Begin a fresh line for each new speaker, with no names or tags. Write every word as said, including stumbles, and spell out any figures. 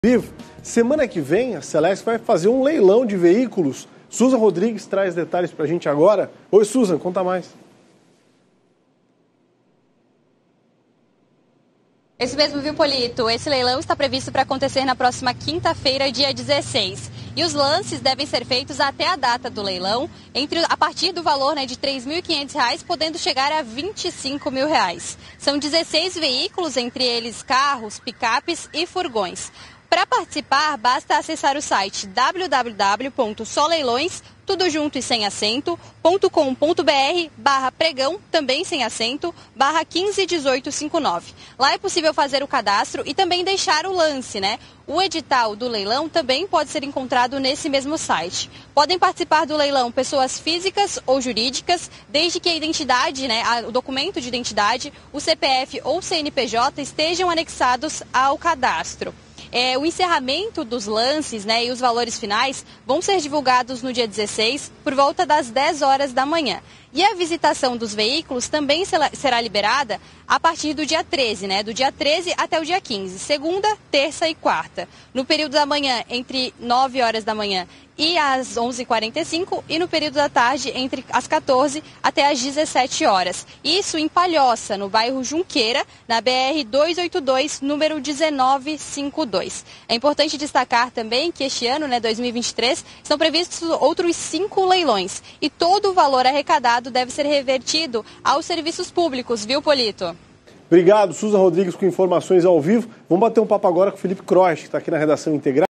Vivo. Semana que vem, a Celesc vai fazer um leilão de veículos. Susan Rodrigues traz detalhes para a gente agora. Oi, Susan, conta mais.
Esse mesmo, viu, Polito? Esse leilão está previsto para acontecer na próxima quinta-feira, dia dezesseis. E os lances devem ser feitos até a data do leilão, entre, a partir do valor né, de três mil e quinhentos reais, podendo chegar a vinte e cinco mil reais. São dezesseis veículos, entre eles carros, picapes e furgões. Para participar, basta acessar o site w w w ponto soleilões, tudo junto e sem acento, ponto com ponto b r barra pregão, também sem acento, barra quinze dezoito cinquenta e nove. Lá é possível fazer o cadastro e também deixar o lance, né? O edital do leilão também pode ser encontrado nesse mesmo site. Podem participar do leilão pessoas físicas ou jurídicas, desde que a identidade, né, o documento de identidade, o C P F ou C N P J estejam anexados ao cadastro. É, o encerramento dos lances né, e os valores finais vão ser divulgados no dia dezesseis, por volta das dez horas da manhã. E a visitação dos veículos também será liberada a partir do dia treze, né? Do dia treze até o dia quinze, segunda, terça e quarta. No período da manhã, entre nove horas da manhã e às onze e quarenta e cinco, e no período da tarde, entre as quatorze até as dezessete horas. Isso em Palhoça, no bairro Junqueira, na B R duzentos e oitenta e dois, número um nove cinco dois. É importante destacar também que este ano, né, dois mil e vinte e três, estão previstos outros cinco leilões. E todo o valor arrecadado deve ser revertido aos serviços públicos, viu, Polito?
Obrigado, Susan Rodrigues, com informações ao vivo. Vamos bater um papo agora com o Felipe Croix, que está aqui na redação Integral.